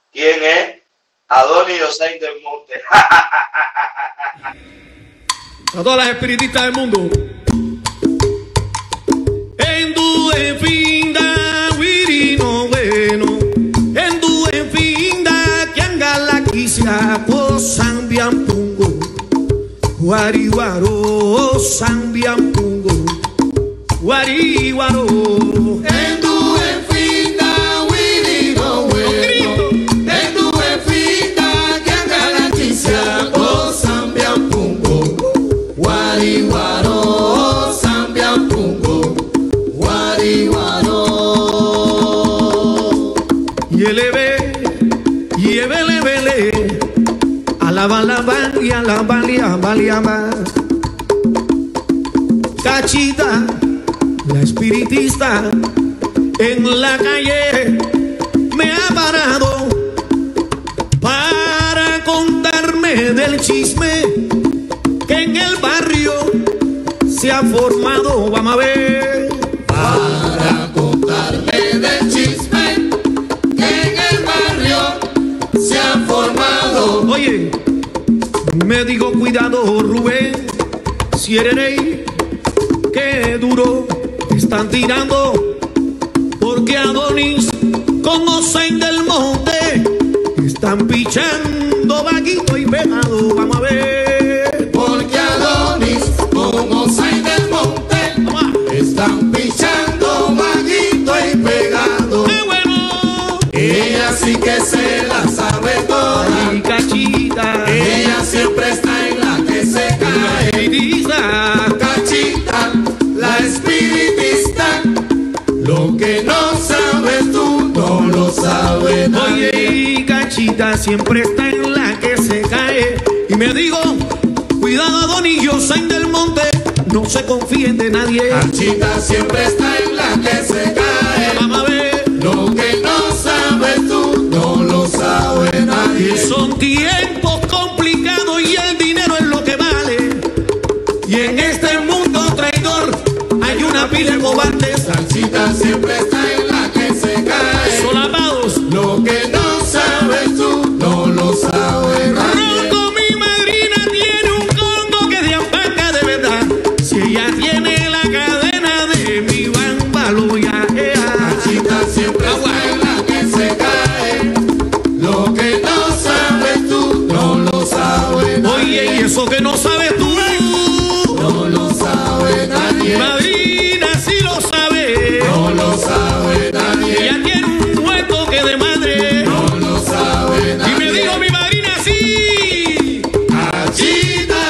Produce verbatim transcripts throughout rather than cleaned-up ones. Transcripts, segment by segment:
¿Quién es? Adonis José del Monte. A todas las espiritistas del mundo. En tu finda, wirino bueno. En tu finda, que angala quisia, o sambian pungo. Guariwaro, sambian pungo. Guariwaro. En tu finda, wirino bueno. En tu finda, que angala quisia, o sambian pungo. Guariwaro, sambian pungo. Guariwaro. Yelebe, yebele bele, alaba la bali, alaba la bali, Cachita, la espiritista, en la calle me ha parado para contarme del chisme que en el barrio se ha formado. Vamos a ver. Para contarme del chisme que en el barrio se ha formado. Oye, me digo cuidado, Rubén, si eres rey, qué duro te están tirando, porque Adonis con José del Monte están pichando vaguito y pegado. Vamos a ver. Porque Adonis con José del Monte están pichando vaguito y pegado. ¡Qué bueno! Ella sí que se la sabe toda. Ay, Cachita, Ella siempre está en la que se cae. espiritista. Cachita, la espiritista. Lo que no sabes tú no lo sabe nadie. Oye, Cachita siempre está en la que se cae. Y me digo, cuidado Adonis, José del Monte, no se confíen de nadie. Cachita siempre está en la que se cae. Vamos a ver. Lo que no sabes tú no lo sabe nadie. Son tiempos complicados y el dinero es lo que vale. Y en este mundo traidor hay una pila de cobardes. Cachita siempre está en la que se cae. Solapados. Lo que no sabes tú no lo sabe nadie. Ronco, mi madrina tiene un congo que es de ampaca de verdad. Si ella tiene la cadena de mi bámbalo ya. Cachita siempre está en la que se cae. Lo que no sabes tú no lo sabe nadie. Oye, y eso que no sabes tú, no lo sabe nadie. madrina sí lo sabe. No lo sabe nadie. Ella tiene un buen toque de madre. No lo sabe nadie. Y me dijo mi madrina sí. Cachita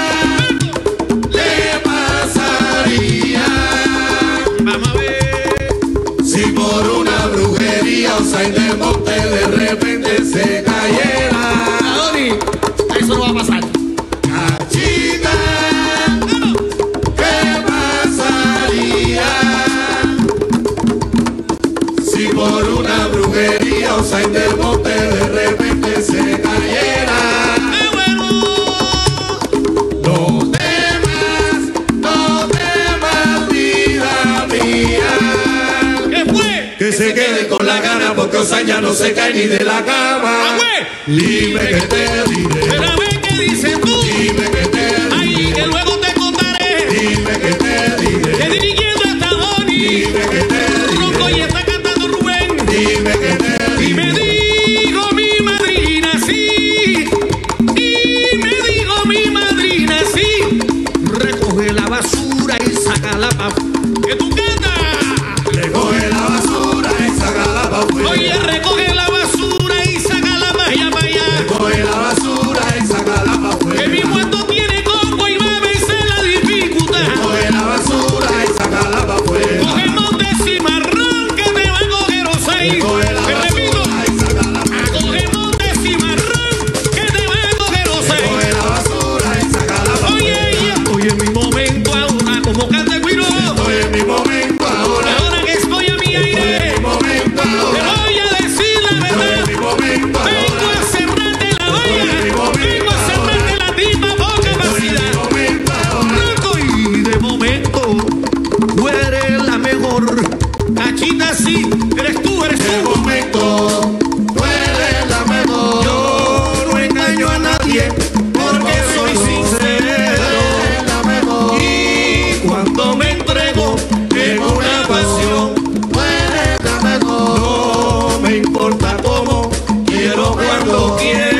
le pasaría Vamos a ver. si por una brujería José del Monte de repente se cayera. Adonis, eso no va a pasar. Cachita, ¿qué pasaría si por una brujería José del Monte de repente se cayera? ¡Qué bueno! No temas, no temas, vida mía. ¿Qué fue? Que se quede con la gana porque José ya no se cae ni de la cama. ¡Ah, güey! Dime que te diré. Pero a ver qué dices tú. Dime que te Ay, diré. que luego te contaré. Dime que te Que diré. dirigiendo hasta Adonis. Dime que te Ronco y diré. está cantando Rubén. Dime que te Y me diré. dijo mi madrina sí. Y me dijo mi madrina sí. Recoge la basura y sácala pa' que tú cantas. Recoge la basura y sácala pa' afuera. Oye, recoge la basura y sácala pa' allá, pa' allá. Recoge la basura y sácala pa' Que afuera. la tomo, quiero cuando quiero,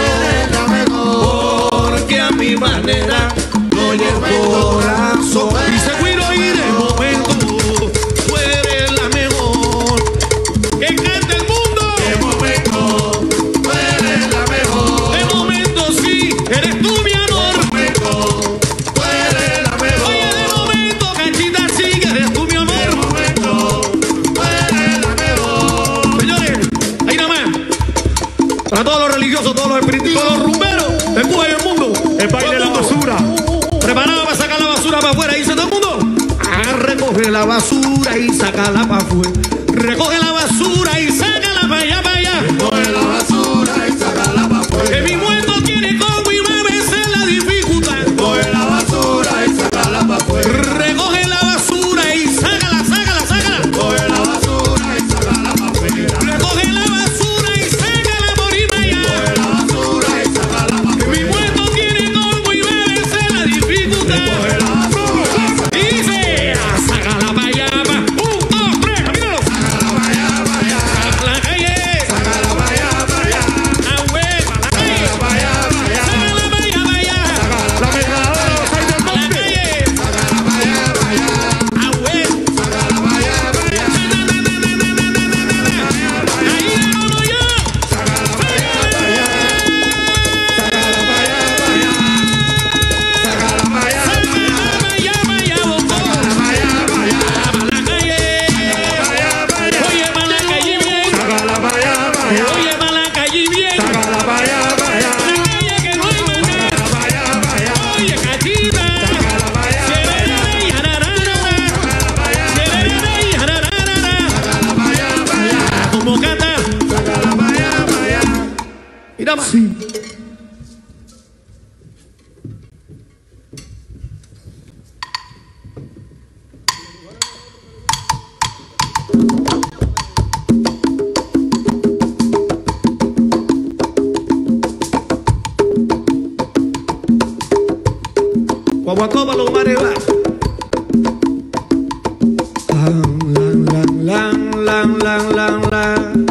porque a mi manera doy el corazón. Y se cuido y de momento tú eres la mejor que canta el mundo. De momento tú eres la mejor. De momento sí, eres tú mi amor. De momento tú eres la mejor. Oye, de momento Cachita sí, que eres tú mi amor. De momento tú eres la mejor. Señores, ahí nada más. Para todos los religiosos, todos los espiritistas, todos los rumberos, el Cuba y el mundo. El baile de la basura. Preparado para sacar la basura para afuera, dice todo el mundo. Ah, recoge la basura y sácala para afuera. Recoge la basura y sácala para allá, para allá. Coge la basura y sácala pa' Que afuera. mi muerto tiene como y va a vencer la dificultad. Coge la basura y sácala pa' afuera. Recoge la basura y sácala, sácala, sácala. Coge la basura y sácala pa' afuera. Recoge la basura y sácala por ir para allá. Coge la basura y sácala pa' Que mi afuera. muerto tiene como y va a vencer la dificultad. Coge la basura y sácala Dice, ah, sácala para allá, pa. Un, dos, tres, camínalo. pa' allá, pa' allá. A la calle. Sácala pa' allá, pa' allá. Ah, güey, pa' la calle. Sácala pa' allá, pa' allá. Sácala para allá, para allá. La mezcladora de los Reyes del A la Monte. calle. Sácala pa' allá, pa' allá. Ah, güey. Sácala pa' allá, pa' allá. Na, na, na, na, na, na, na, na, na, na. Ahí le como yo. Sácala pa' allá, pa' allá. Sácala pa' allá, pa' allá. Sácala pa' allá, pa' allá. Sácala para allá, para allá, bocó. Sácala pa' allá, pa' allá. Pa' la calle. Pa' allá, pa' allá. Oye, pa' la calle bien. Sácala pa' allá, pa' allá. Oye, pa' la calle bien. Sácala pa' allá, pa' allá. La calle que no hay maldad. Sácala pa' allá, pa' allá. Oye, Cachita. Sácala pa' allá, pa' allá. Serere y jararara. Sácala pa' allá, pa' allá. Serere y jararara. Sácala pa' allá, pa' allá. Como canta. Sácala pa' allá, pa' allá. Mira más. Guaguacoba los mares va. Lang, lang, lang, lang, lang, lang, lang.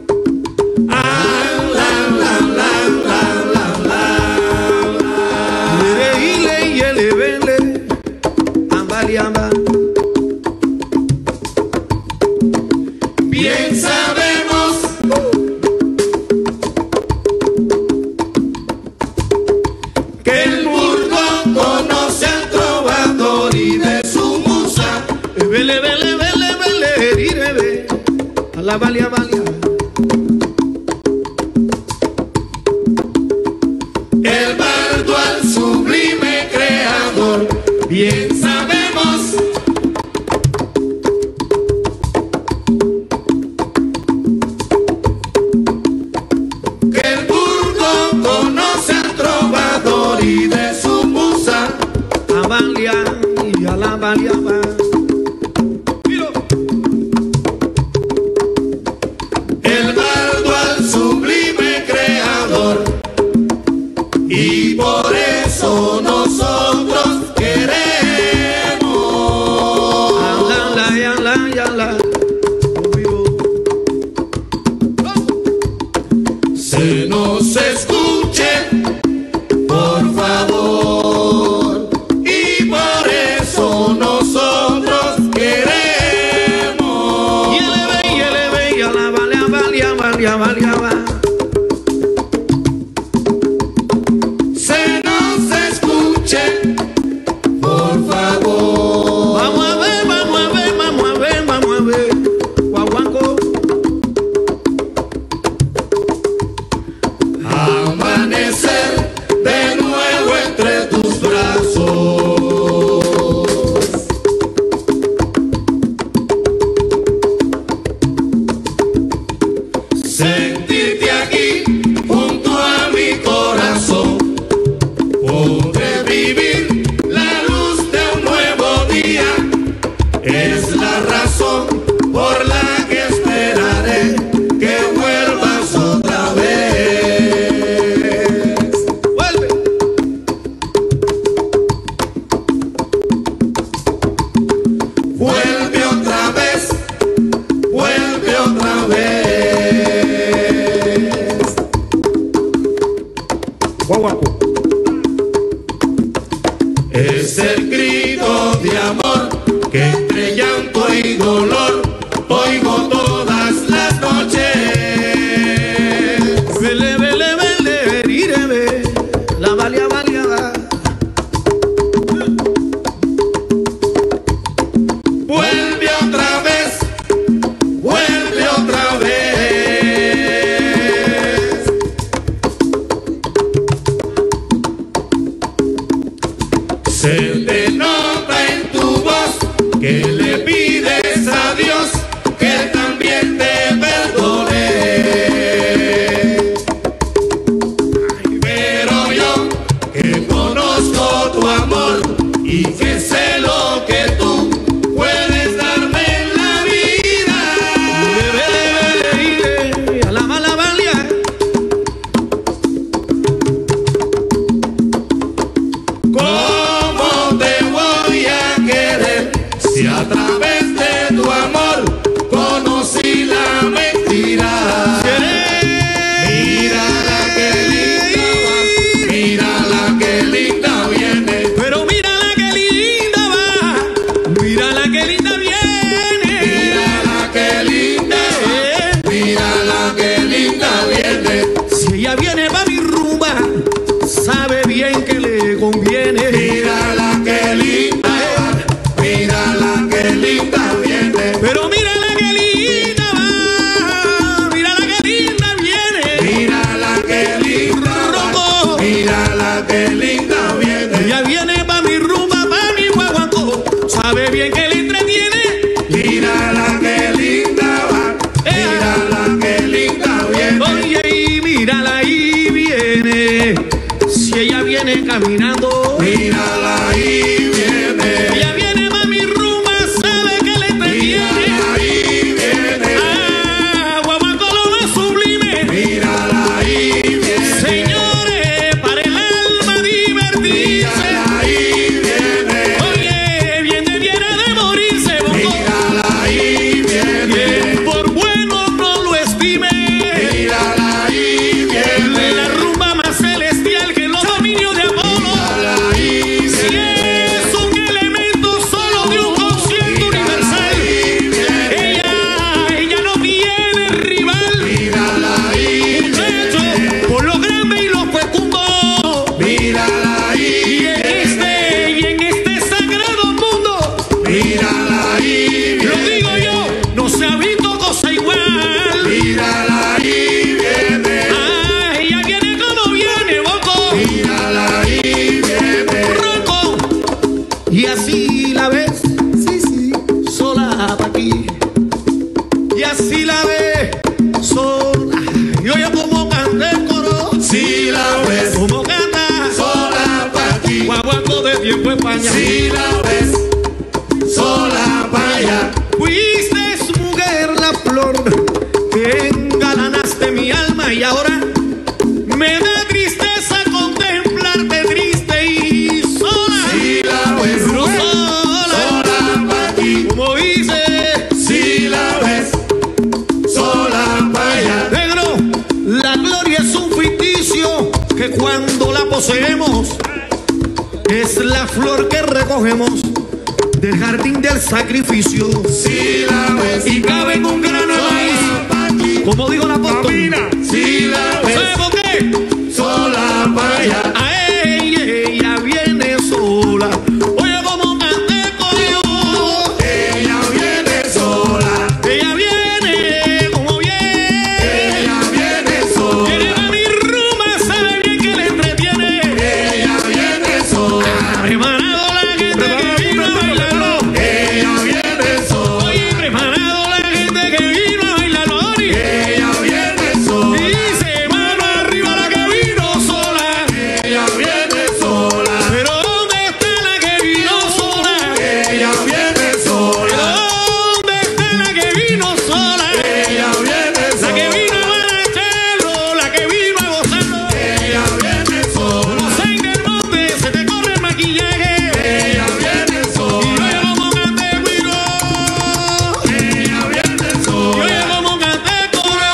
Lere, ile, yele, vele, ambali, amba. Bien sabemos que el burdo conoce al trovador y de su musa. Vele, vele, vele, vele, ire, ve. A la valia, valia. El bardo al sublime creador. Bien sabemos que el burdo conoce al trovador y de su musa. A valia y a la valia, va. Miro. El bardo al sublime creador. Y por eso nosotros queremos. A la, la, ya, la, ya, la. Vivo. Se nos escuche, por favor, y por eso nosotros queremos. Y ele ve, y ele ve, y a la valia, valia, valia, valia, va. Se nos escuche, por favor. Vamos a ver, vamos a ver, vamos a ver, vamos a ver. Guaguanco. Amanecer de nuevo entre tus brazos. Sentirte aquí caminando. Mírala ahí viene. Ella viene, mami rumba, sabe que le entretiene. Mírala ahí viene. Ah, guaguancó lo más sublime. Mírala ahí viene. Señores, para el alma divertirse. Mírala ahí viene. Oye, viene, viene de morirse, bongo. Mírala ahí viene. Quien por bueno no lo estime. Mírala ahí viene. La rumba más celestial que los dominios de Apolo. Mírala ahí Si viene. es un elemento solo de un concierto universal. Ella, ella no tiene rival. Mírala ahí Muchacho, por lo grande y lo fecundo. Mírala Y ahí en este, y en este sagrado mundo, Mírala ahí lo digo yo, no se ha visto cosa igual. Mírala ahí viene. Ah, ella viene como viene, boco. Mírala ahí viene. Ronco. Y así la ves, sí, sí, sola pa' aquí. Y así la ves, sola. Y oye como canta el coro, Si la ves como canta sola pa' aquí. Guaguancó de tiempo España. Si la ves sola pa' allá. Fuiste mujer la flor que engalanaste mi alma y ahora me da tristeza contemplarte triste y sola. Si la ves Pero sola, sola pa' aquí. como dice Si la ves sola pa' allá. negro, la gloria es un ficticio que cuando la poseemos es la flor que recogemos del jardín del sacrificio Si la ves y cabe en un grano de sola maíz, pa' aquí. como digo la apóstol. Camina. Si la ves ¿Sabe por qué? sola pa' allá. A ella, ella viene sola. Oye, como canté conmigo. Ella viene sola. Ella viene como viene. Ella viene Viene sola. a mi rumba, sabe bien que le entretiene. Ella viene sola. Preparado la gente que vino a bailarlo. Ella viene sola. Oye, preparado la gente que vino a bailarlo. Ella viene sola. Dice mano arriba la que vino sola. Ella viene sola. Pero ¿dónde está la que vino sola? Ella viene sola. ¿Dónde está la que vino sola? Ella viene La sola. que vino a bailarlo, la que vino a gozarlo. Ella viene sola. Los en el monte se te corre el maquillaje. Ella viene Y sola. oye como cante guiro. Ella viene Y sola. oye como cante coro.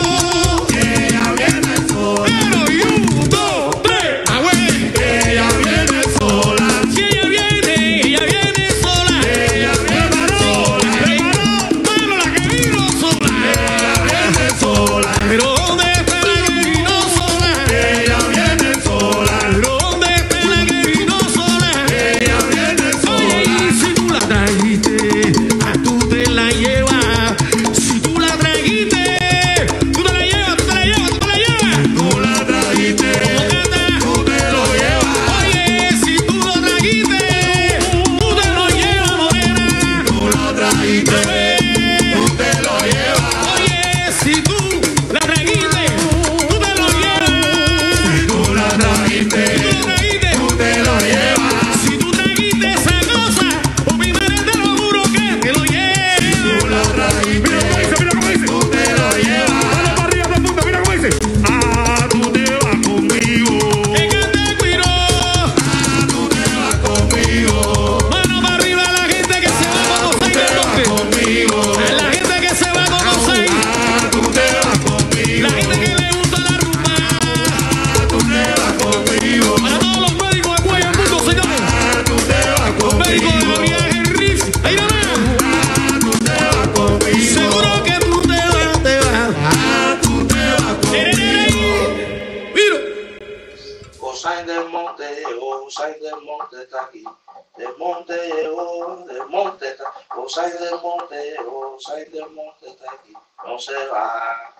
Ella viene sola. Pero y un, dos, tres, ah, güey. Ella viene sola. Si ella viene, ella viene sola. Ella viene sola. Mano, la que vino sola. Ella viene sola. Pero ¿dónde está la que vino sola? Ella viene sola. Pero ¿dónde está la que vino sola? Ella viene Oye, sola. y si tú la trajiste, a tú te la llevas. Si tú la trajiste, tú te la llevas, tú te la llevas, tú te la llevas. Tú la trajiste. Como canta. Tú te lo llevas. Oye, si tú lo trajiste, tú te lo llevas, morena. Tú lo trajiste. Tú te lo llevas. Oye, si tú la trajiste, tú te lo llevas. Tú la trajiste. Si tú lo trajiste, Tú te lo llevas. si tú trajiste esa cosa, por mi madre te lo juro que te lo Tú llevas. la trajiste. Mira cómo dice, mira cómo dice. Tú te lo llevas. Mano para arriba, todo el mundo, mira cómo dice. Ah, tú te vas conmigo. Que cante Guiro. Tú te vas conmigo. Mano para arriba la gente que se va a conocer Te del vas norte. conmigo. La gente que se va a conocer. Ah, tú te vas conmigo. La gente que le gusta la rumba. Ah, tú te vas conmigo. Para todos los médicos de Guaya Mundo, señores. Ah, tú te vas Los médicos de la conmigo. vía Henry. Ahí no Ah, tú te vas conmigo. seguro que tú te vas, te vas. Ah, tú te vas conmigo. Miro. Osain del monte llegó, Osain del monte está aquí. Del monte llegó, del monte está. Osain del monte llegó, Osain del monte está aquí. No se va.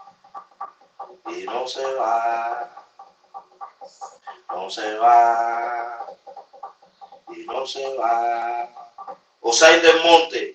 Y no se va. No se va. Y no se va. Osain del monte.